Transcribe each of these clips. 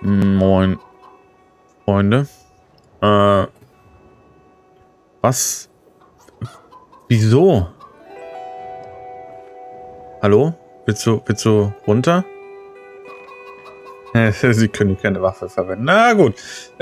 Moin, Freunde. Was? Wieso? Hallo? Willst du runter? Sie können keine Waffe verwenden. Na gut.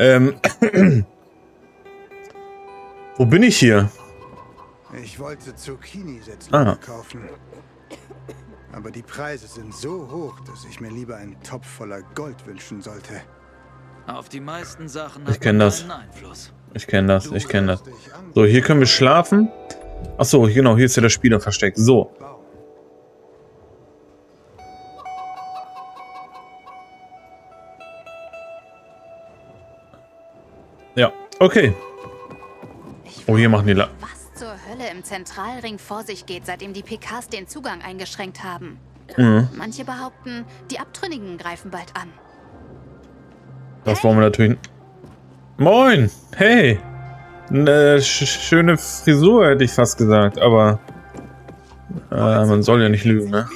Wo bin ich hier? Ich wollte Zucchini-Sätzle kaufen. Aber die Preise sind so hoch, dass ich mir lieber einen Topf voller Gold wünschen sollte. Auf die meisten Sachen ich kenne das. Einfluss. Ich kenne das. Ich kenne das. So, hier können wir schlafen. Achso, genau, hier ist ja der Spieler versteckt. So. Ja, okay. Oh, hier machen die Was zur Hölle im Zentralring vor sich geht, seitdem die PKs den Zugang eingeschränkt haben. Manche behaupten, die Abtrünnigen greifen bald an. Das wollen wir natürlich... Moin! Hey! Eine schöne Frisur, hätte ich fast gesagt, aber... man soll ja nicht lügen, ne?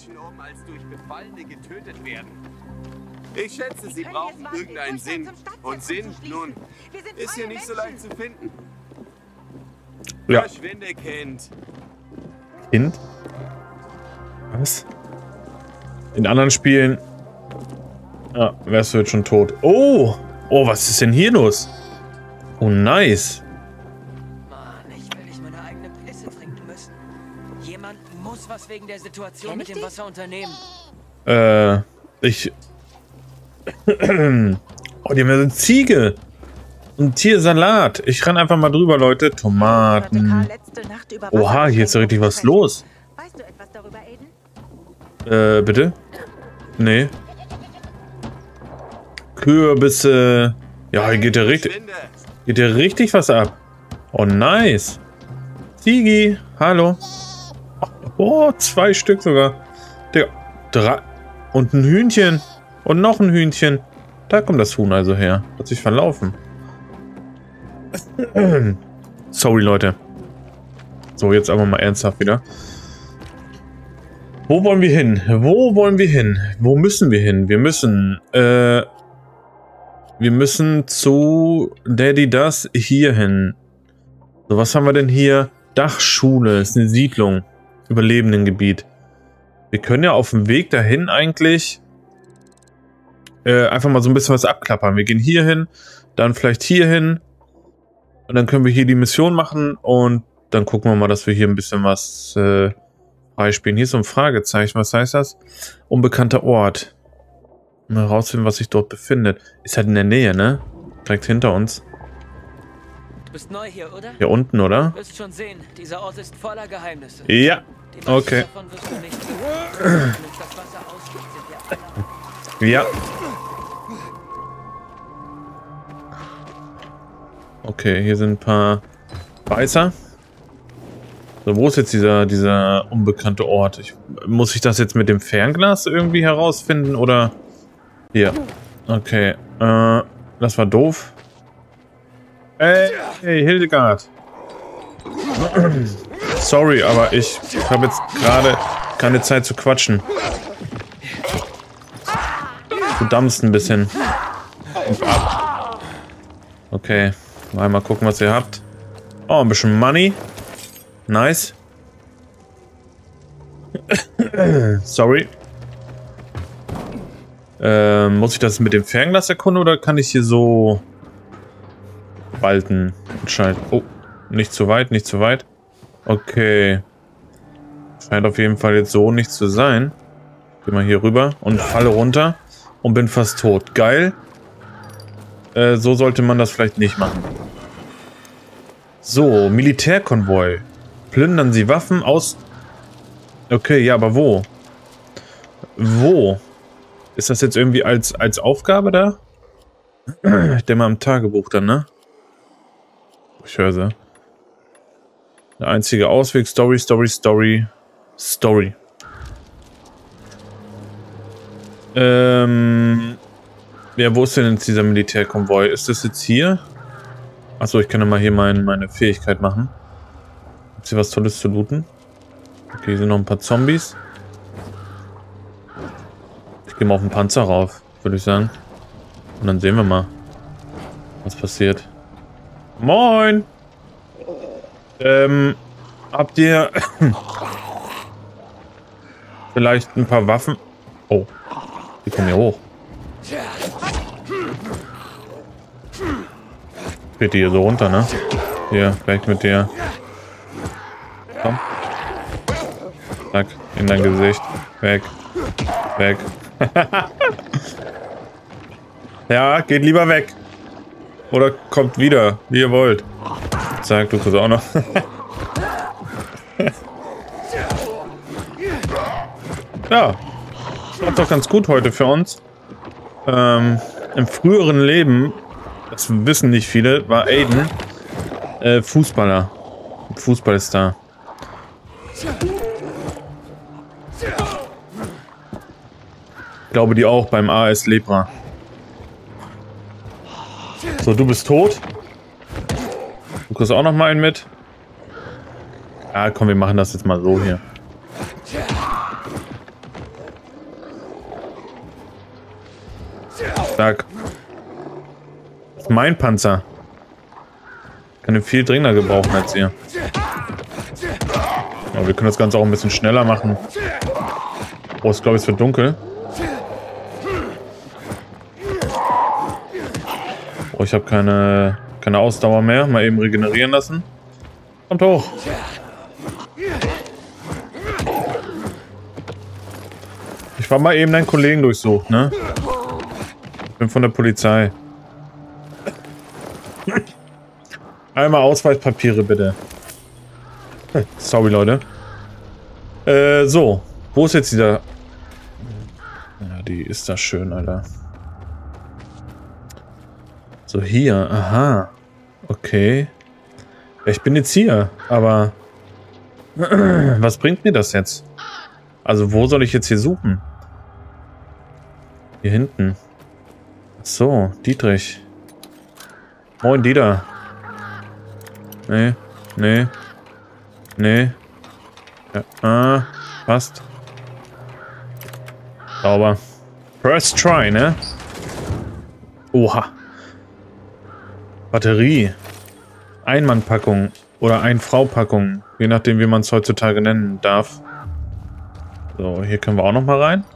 Ich schätze, sie brauchen irgendeinen Sinn. Und Sinn, nun, ist hier nicht so leicht zu finden. Ja. Verschwinde, Kind. Kind? Was? In anderen Spielen... Ja, wärst du jetzt schon tot. Oh! Oh, was ist denn hier los? Oh, nice. Mann, ich will nicht meine eigene Pisse trinken müssen. Jemand muss was wegen der Situation mit dem Wasser unternehmen. Oh, die haben ja so eine Ziege. Und Tiersalat. Ich renn einfach mal drüber, Leute. Tomaten. Oha, hier ist ja richtig was los. Weißt du etwas darüber, Aiden? Bitte? Nee. Kürbisse. Ja, hier geht ja richtig was ab. Oh, nice. Ziegi, hallo. Oh, 2 Stück sogar. Digga, 3. Und ein Hühnchen. Und noch ein Hühnchen. Da kommt das Huhn also her. Hat sich verlaufen. Sorry, Leute. So, jetzt aber mal ernsthaft wieder. Wo wollen wir hin? Wo wollen wir hin? Wo müssen wir hin? Wir müssen zu Daddy das hier hin. So, was haben wir denn hier? Dachschule. Ist eine Siedlung. Überlebendengebiet. Wir können ja auf dem Weg dahin eigentlich einfach mal so ein bisschen was abklappern. Wir gehen hier hin, dann vielleicht hier hin. Und dann können wir hier die Mission machen. Und dann gucken wir mal, dass wir hier ein bisschen was freispielen. Hier ist so ein Fragezeichen. Was heißt das? Unbekannter Ort. Mal herausfinden, was sich dort befindet. Ist halt in der Nähe, ne? Direkt hinter uns. Du bist neu hier, oder? Hier unten, oder? Du wirst schon sehen, dieser Ort ist voller Geheimnisse. Ja, okay. Davon wirst du nicht. Wenn uns das Wasser ausgeht, sind wir alle. Ja. Okay, hier sind ein paar Beißer. So, wo ist jetzt dieser unbekannte Ort? Muss ich das jetzt mit dem Fernglas irgendwie herausfinden, oder... Hier. Okay. Das war doof. Hey, Hildegard. Sorry, aber ich habe jetzt gerade keine Zeit zu quatschen. Du dampfst ein bisschen. Okay. Mal gucken, was ihr habt. Oh, ein bisschen Money. Nice. Sorry. Muss ich das mit dem Fernglas erkunden oder kann ich hier so Balken entscheiden? Oh, nicht zu weit, nicht zu weit. Okay. Scheint auf jeden Fall jetzt so nicht zu sein. Geh mal hier rüber und falle runter und bin fast tot. Geil. So sollte man das vielleicht nicht machen. So, Militärkonvoi. Plündern Sie Waffen aus... Okay, ja, aber wo? Wo? Ist das jetzt irgendwie als Aufgabe da? Ich denke mal im Tagebuch dann, ne? Ich höre sie. Der einzige Ausweg, Story. Ja, wo ist denn jetzt dieser Militärkonvoi? Ist das jetzt hier? Achso, ich kann ja mal hier meine Fähigkeit machen. Gibt's hier was Tolles zu looten? Okay, hier sind noch ein paar Zombies. Ich gehe mal auf den Panzer rauf, würde ich sagen. Und dann sehen wir mal, was passiert. Moin! Habt ihr vielleicht ein paar Waffen? Oh, die kommen hier hoch. Geht die hier so runter, ne? Hier, weg mit dir. Komm. Zack, in dein Gesicht. Weg. Weg. Ja, geht lieber weg. Oder kommt wieder, wie ihr wollt. Zack, du kriegst auch noch. Ja, das war doch ganz gut heute für uns. Im früheren Leben, das wissen nicht viele, war Aiden Fußballer. Fußballstar. Ich glaube, die auch beim AS Lepra. So, du bist tot. Du kriegst auch noch mal einen mit. Ja, komm, wir machen das jetzt mal so hier. Zack. Das ist mein Panzer. Kann den viel dringender gebrauchen als ihr. Ja, wir können das Ganze auch ein bisschen schneller machen. Oh, ich glaube, es wird dunkel. Oh, ich habe keine Ausdauer mehr. Mal eben regenerieren lassen. Kommt hoch. Ich war mal eben deinen Kollegen durchsucht, ne? Ich bin von der Polizei. Einmal Ausweispapiere, bitte. Sorry, Leute. So. Wo ist jetzt dieser... Ja, die ist da schön, Alter. So, hier. Aha. Okay. Ja, ich bin jetzt hier, aber... Was bringt mir das jetzt? Also, wo soll ich jetzt hier suchen? Hier hinten. Ach so, Dietrich. Moin, Dieter. Nee, nee, nee. Ja, passt. Sauber. First try, ne? Oha. Batterie. Einmannpackung oder Ein-Frau-Packung. Je nachdem, wie man es heutzutage nennen darf. So, hier können wir auch noch mal rein.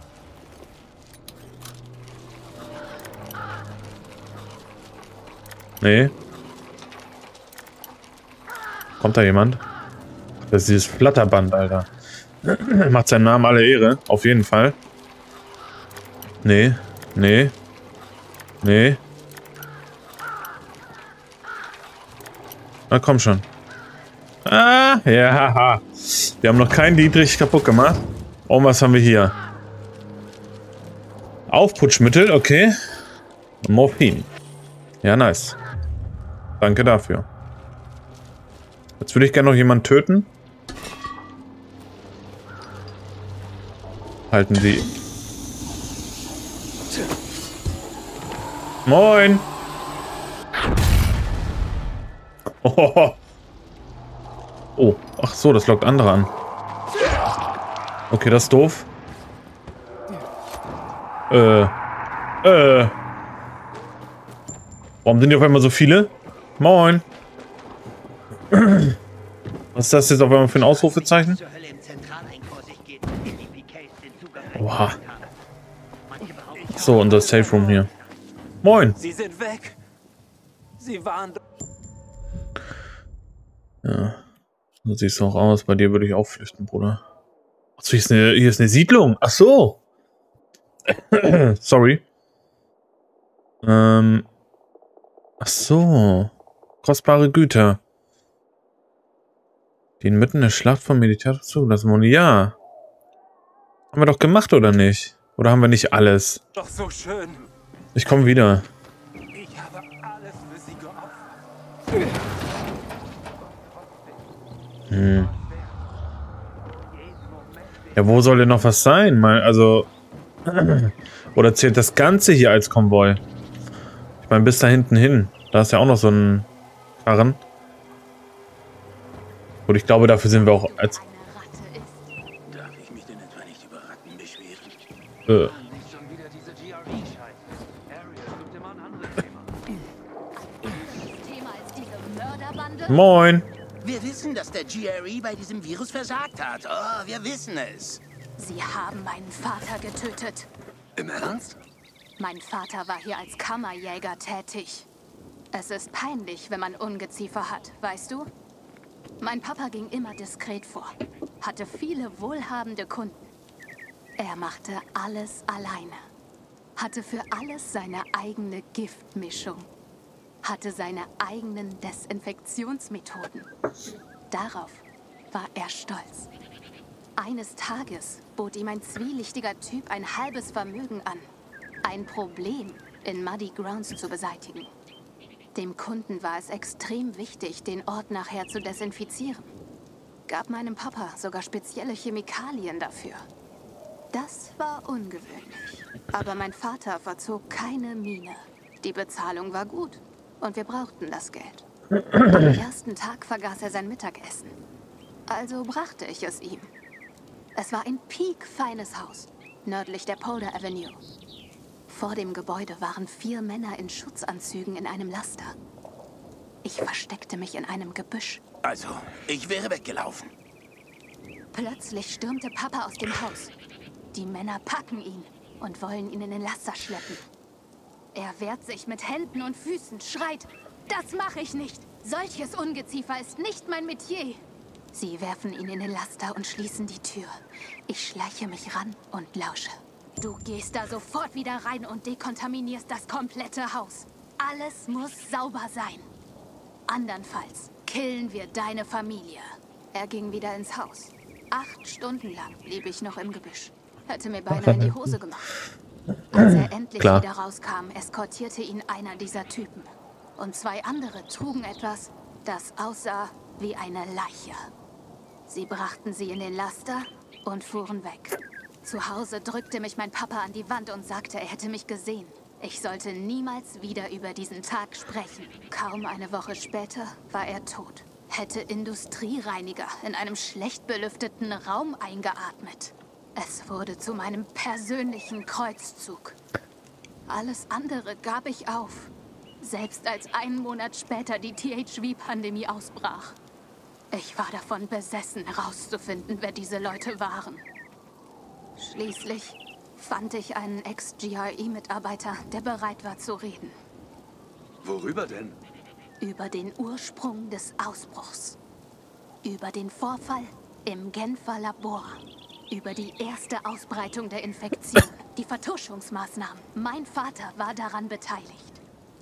Nee. Kommt da jemand? Das ist dieses Flatterband, Alter. Macht seinem Namen alle Ehre. Auf jeden Fall. Nee. Nee. Nee. Na komm schon. Ah, ja. Wir haben noch keinen Dietrich kaputt gemacht. Und was haben wir hier? Aufputschmittel, okay. Morphin. Ja, nice. Danke dafür. Jetzt würde ich gerne noch jemanden töten. Halten Sie. Moin. Oh, ach so, das lockt andere an. Okay, das ist doof. Warum sind hier auf einmal so viele? Moin. Was ist das jetzt auf einmal für ein Ausrufezeichen? Oha. So, unser Safe Room hier. Moin. Sie sind weg. Sie waren... Ja. So siehst du auch aus. Bei dir würde ich auch flüchten, Bruder. Achso, hier ist eine Siedlung. Ach so. Sorry. Ach so. Kostbare Güter. Die inmitten der Schlacht von Militär zugelassen wurden. Ja. Haben wir doch gemacht, oder nicht? Oder haben wir nicht alles? Doch so schön. Ich komme wieder. Ich habe alles für sie geopfert. Ja, wo soll denn noch was sein? Mal, also... Oder zählt das Ganze hier als Konvoi? Ich meine, bis da hinten hin. Da ist ja auch noch so ein Karren. Und ich glaube, dafür sind wir auch als... Darf ich mich denn etwa nicht über Ratten beschweren? Moin. Wir wissen, dass der GRE bei diesem Virus versagt hat. Oh, wir wissen es. Sie haben meinen Vater getötet. Im Ernst? Mein Vater war hier als Kammerjäger tätig. Es ist peinlich, wenn man Ungeziefer hat, weißt du? Mein Papa ging immer diskret vor, hatte viele wohlhabende Kunden. Er machte alles alleine, hatte für alles seine eigene Giftmischung, hatte seine eigenen Desinfektionsmethoden. Darauf war er stolz. Eines Tages bot ihm ein zwielichtiger Typ ein halbes Vermögen an, ein Problem in Muddy Grounds zu beseitigen. Dem Kunden war es extrem wichtig, den Ort nachher zu desinfizieren. Gab meinem Papa sogar spezielle Chemikalien dafür. Das war ungewöhnlich. Aber mein Vater verzog keine Miene. Die Bezahlung war gut und wir brauchten das Geld. Am ersten Tag vergaß er sein Mittagessen. Also brachte ich es ihm. Es war ein piekfeines Haus, nördlich der Polder Avenue. Vor dem Gebäude waren 4 Männer in Schutzanzügen in einem Laster. Ich versteckte mich in einem Gebüsch. Also, ich wäre weggelaufen. Plötzlich stürmte Papa aus dem Haus. Die Männer packen ihn und wollen ihn in den Laster schleppen. Er wehrt sich mit Händen und Füßen, schreit, das mache ich nicht. Solches Ungeziefer ist nicht mein Metier. Sie werfen ihn in den Laster und schließen die Tür. Ich schleiche mich ran und lausche. Du gehst da sofort wieder rein und dekontaminierst das komplette Haus. Alles muss sauber sein. Andernfalls killen wir deine Familie. Er ging wieder ins Haus. 8 Stunden lang blieb ich noch im Gebüsch. Hätte mir beinahe in die Hose gemacht. Als er endlich wieder rauskam, eskortierte ihn einer dieser Typen. Und 2 andere trugen etwas, das aussah wie eine Leiche. Sie brachten sie in den Laster und fuhren weg. Zu Hause drückte mich mein Papa an die Wand und sagte, er hätte mich gesehen. Ich sollte niemals wieder über diesen Tag sprechen. Kaum eine Woche später war er tot. Hätte Industriereiniger in einem schlecht belüfteten Raum eingeatmet. Es wurde zu meinem persönlichen Kreuzzug. Alles andere gab ich auf. Selbst als 1 Monat später die THV-Pandemie ausbrach. Ich war davon besessen, herauszufinden, wer diese Leute waren. Schließlich fand ich einen Ex-GRE-Mitarbeiter, der bereit war zu reden. Worüber denn? Über den Ursprung des Ausbruchs. Über den Vorfall im Genfer Labor. Über die erste Ausbreitung der Infektion. Die Vertuschungsmaßnahmen. Mein Vater war daran beteiligt.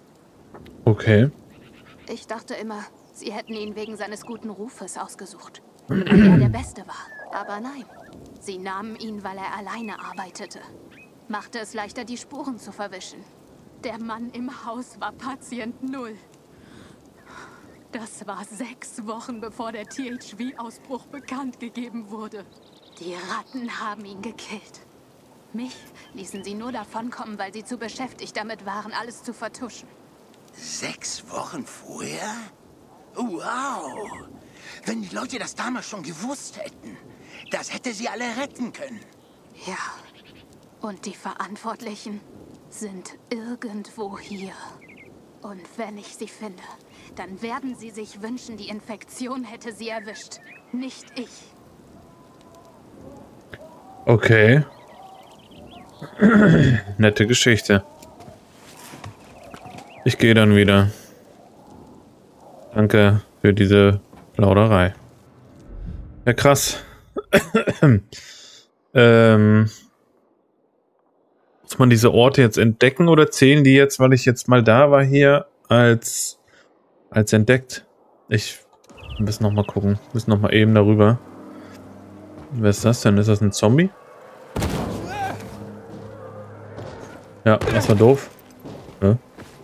Okay. Ich dachte immer, sie hätten ihn wegen seines guten Rufes ausgesucht. Weil er der Beste war. Aber nein. Sie nahmen ihn, weil er alleine arbeitete. Machte es leichter, die Spuren zu verwischen. Der Mann im Haus war Patient 0. Das war 6 Wochen, bevor der THV-Ausbruch bekannt gegeben wurde. Die Ratten haben ihn gekillt. Mich ließen sie nur davonkommen, weil sie zu beschäftigt damit waren, alles zu vertuschen. 6 Wochen vorher? Wow! Wenn die Leute das damals schon gewusst hätten, das hätte sie alle retten können. Ja, und die Verantwortlichen sind irgendwo hier. Und wenn ich sie finde, dann werden sie sich wünschen, die Infektion hätte sie erwischt, nicht ich. Okay. Nette Geschichte. Ich gehe dann wieder. Danke für diese Plauderei. Ja, krass. Muss man diese Orte jetzt entdecken oder zählen die jetzt, weil ich jetzt mal da war hier, als entdeckt? Wir müssen noch mal gucken. Wir müssen noch mal eben darüber. Wer ist das denn? Ist das ein Zombie? Ja, das war doof. Ja.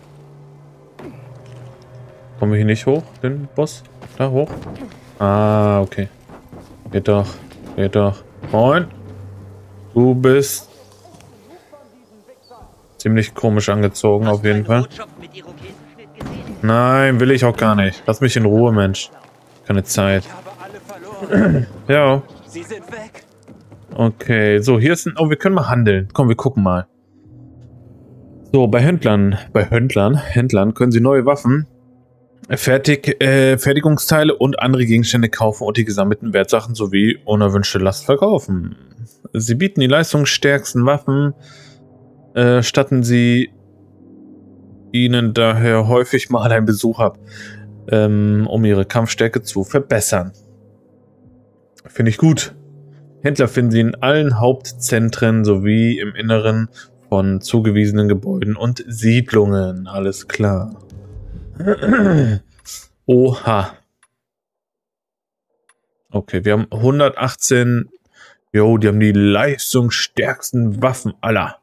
Kommen wir hier nicht hoch, den Boss? Da hoch? Ah, okay. Geht doch. Geht doch. Moin. Du bist ziemlich komisch angezogen, auf jeden Fall. Nein, will ich auch gar nicht. Lass mich in Ruhe, Mensch. Keine Zeit. Ja. Sie sind weg. Okay, so, hier ist ein... Oh, wir können mal handeln. Komm, wir gucken mal. So, bei Händlern können Sie neue Waffen Fertigungsteile und andere Gegenstände kaufen und die gesammelten Wertsachen sowie unerwünschte Last verkaufen. Sie bieten die leistungsstärksten Waffen, statten sie ihnen daher häufig mal einen Besuch ab, um ihre Kampfstärke zu verbessern. Finde ich gut. Händler finden sie in allen Hauptzentren sowie im Inneren von zugewiesenen Gebäuden und Siedlungen. Alles klar. Oha. Okay, wir haben 118. Jo, die haben die leistungsstärksten Waffen aller.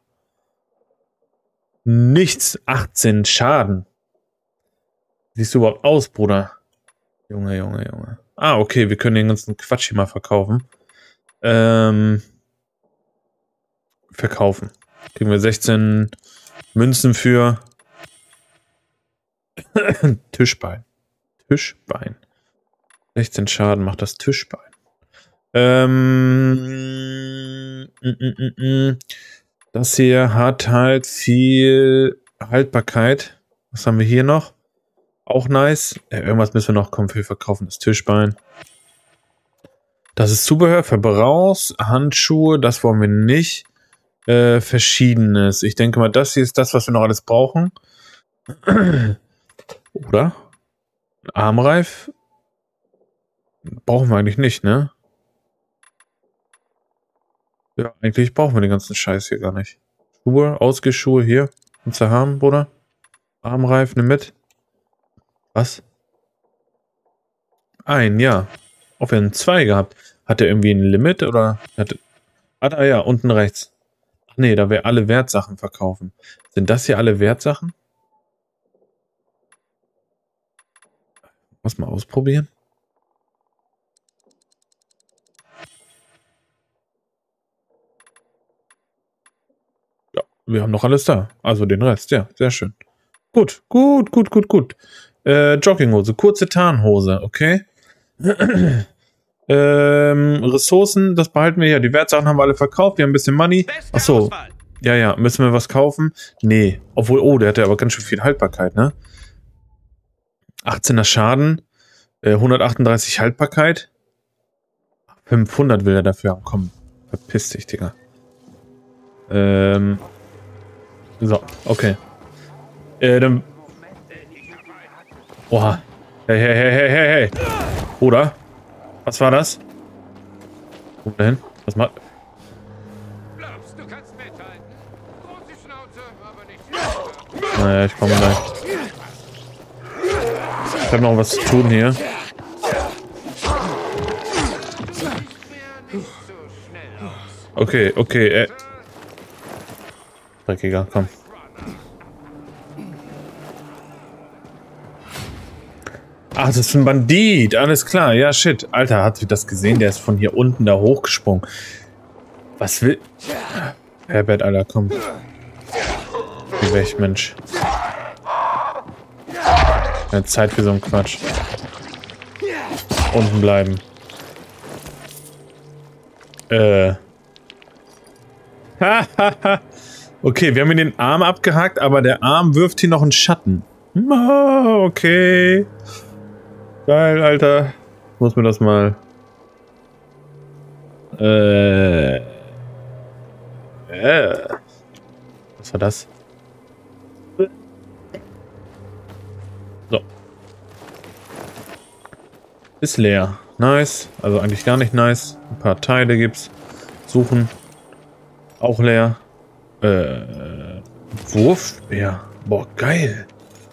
Nichts. 18 Schaden. Siehst du überhaupt aus, Bruder? Junge, Junge, Junge. Ah, okay, wir können den ganzen Quatsch hier mal verkaufen. Verkaufen. Kriegen wir 16 Münzen für Tischbein. Tischbein. 16 Schaden macht das Tischbein. Das hier hat halt viel Haltbarkeit. Was haben wir hier noch? Auch nice. Irgendwas müssen wir noch kommen für verkaufen. Das Tischbein. Das ist Zubehör für Braus, Handschuhe, das wollen wir nicht. Verschiedenes. Ich denke mal, das hier ist das, was wir noch alles brauchen. Oder? Armreif? Brauchen wir eigentlich nicht, ne? Ja, eigentlich brauchen wir den ganzen Scheiß hier gar nicht. Schuhe, Ausgehschuhe hier. Kannst du haben, Bruder? Armreif, nimm mit. Was? Ja. Ob wir einen 2 gehabt. Hat er irgendwie ein Limit oder? Ah ja, unten rechts. Ach nee, da wir alle Wertsachen verkaufen. Sind das hier alle Wertsachen? Muss mal ausprobieren. Ja, wir haben noch alles da. Also den Rest, ja, sehr schön. Gut. Jogginghose, kurze Tarnhose, okay. Ressourcen, das behalten wir ja. Die Wertsachen haben wir alle verkauft. Wir haben ein bisschen Money. Achso. Ja, müssen wir was kaufen? Nee. Obwohl, oh, der hat ja aber ganz schön viel Haltbarkeit, ne? 18er Schaden. 138 Haltbarkeit. 500 will er dafür haben. Komm, verpiss dich, Digga. So, okay. Dann... Oha. Hey. Oder? Was war das? Wo denn? Was macht... Naja, ich komme gleich. Ich habe noch was zu tun hier. Okay. Dreckiger, komm. Ach, das ist ein Bandit. Alles klar. Ja, shit. Alter, hat sie das gesehen? Der ist von hier unten da hochgesprungen. Was will... Herbert, Alter, komm. Geh weg, Mensch. Keine Zeit für so einen Quatsch. Unten bleiben. Okay, wir haben ihn den Arm abgehakt, aber der Arm wirft hier noch einen Schatten. Okay. Geil, Alter. Muss mir das mal... Was war das? So. Ist leer. Nice. Also eigentlich gar nicht nice. Ein paar Teile gibt's. Suchen. Auch leer. Wurfspeer. Boah, geil.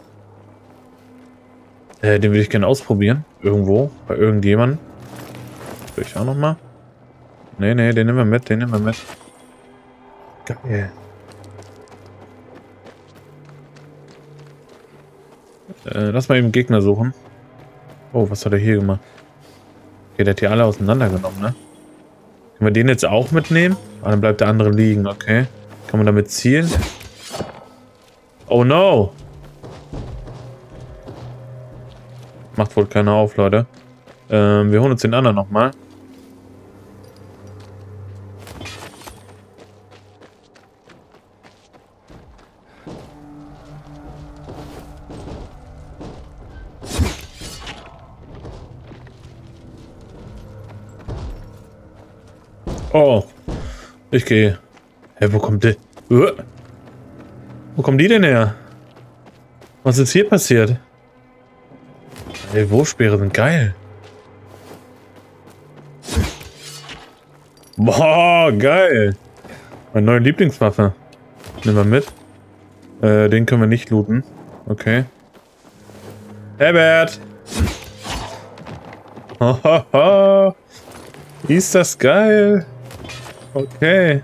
Den würde ich gerne ausprobieren. Irgendwo. Bei irgendjemandem. Will ich auch noch mal. Nee, den nehmen wir mit. Geil. Lass mal eben Gegner suchen. Oh, was hat er hier gemacht? Okay, der hat hier alle auseinandergenommen, ne? Können wir den jetzt auch mitnehmen? Ah, dann bleibt der andere liegen, okay. Kann man damit zielen? Oh no! Macht wohl keiner auf, Leute. Wir holen uns den anderen nochmal. Oh. Ich gehe. Hä, wo kommt die? Wo kommen die denn her? Was ist hier passiert? Ey, Wurfspeere sind geil. Boah, geil. Meine neue Lieblingswaffe. Nehmen wir mit. Den können wir nicht looten. Okay. Herbert! Hohoho! Ist das geil? Okay.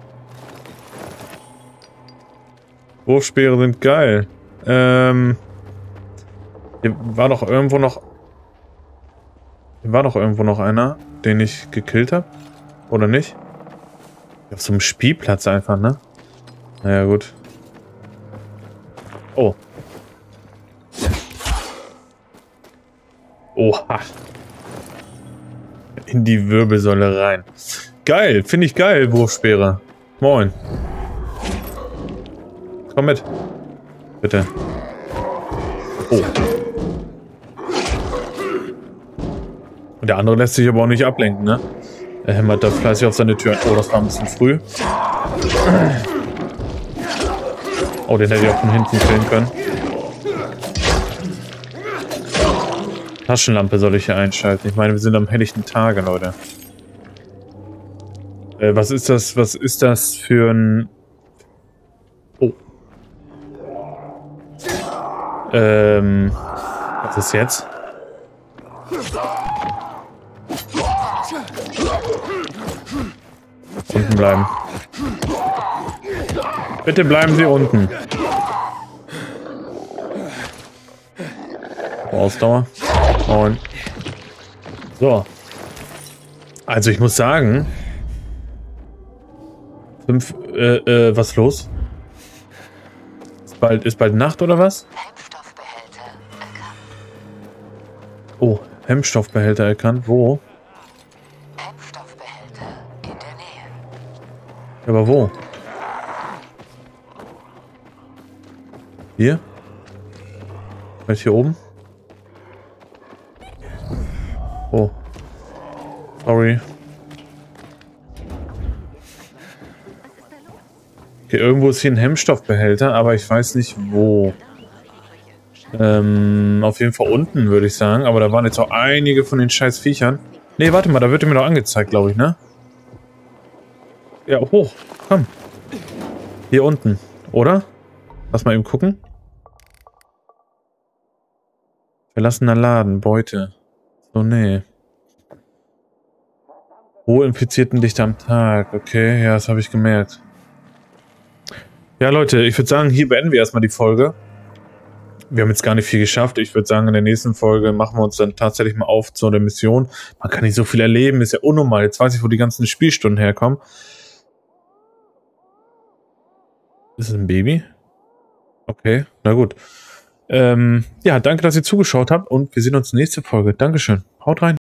Wurfspeere sind geil. Hier war doch irgendwo noch... Hier war doch irgendwo noch einer, den ich gekillt habe. Oder nicht? Auf so einem Spielplatz einfach, ne? Naja, gut. Oh. Oha. In die Wirbelsäule rein. Geil, finde ich geil, Wurfspeere. Moin. Komm mit. Bitte. Oh. Und der andere lässt sich aber auch nicht ablenken, ne? Er hämmert da fleißig auf seine Tür. Oh, das war ein bisschen früh. Oh, den hätte ich auch von hinten killen können. Taschenlampe soll ich hier einschalten. Ich meine, wir sind am helllichten Tage, Leute. Was ist das? Was ist das für ein... Oh. Was ist jetzt? Unten bleiben. Bitte bleiben Sie unten. Ausdauer. Und so. Also ich muss sagen. Was ist los? Ist bald Nacht oder was? Hemmstoffbehälter erkannt. Oh, Hemmstoffbehälter erkannt. Wo? Hemmstoffbehälter in der Nähe. Aber wo? Hier? Vielleicht hier oben? Oh. Sorry. Okay, irgendwo ist hier ein Hemmstoffbehälter, aber ich weiß nicht wo. Auf jeden Fall unten, würde ich sagen. Aber da waren jetzt auch einige von den scheiß Viechern. Nee, warte mal, da wird mir noch angezeigt, glaube ich, ne? Ja, hoch. Komm. Hier unten. Oder? Lass mal eben gucken. Verlassener Laden. Beute. So, nee. Hohe Infiziertendichte am Tag. Okay, ja, das habe ich gemerkt. Ja, Leute, ich würde sagen, hier beenden wir erstmal die Folge. Wir haben jetzt gar nicht viel geschafft. Ich würde sagen, in der nächsten Folge machen wir uns dann tatsächlich mal auf zu der Mission. Man kann nicht so viel erleben, ist ja unnormal. Jetzt weiß ich, wo die ganzen Spielstunden herkommen. Ist es ein Baby? Okay, na gut. Ja, danke, dass ihr zugeschaut habt und wir sehen uns nächste Folge. Dankeschön. Haut rein.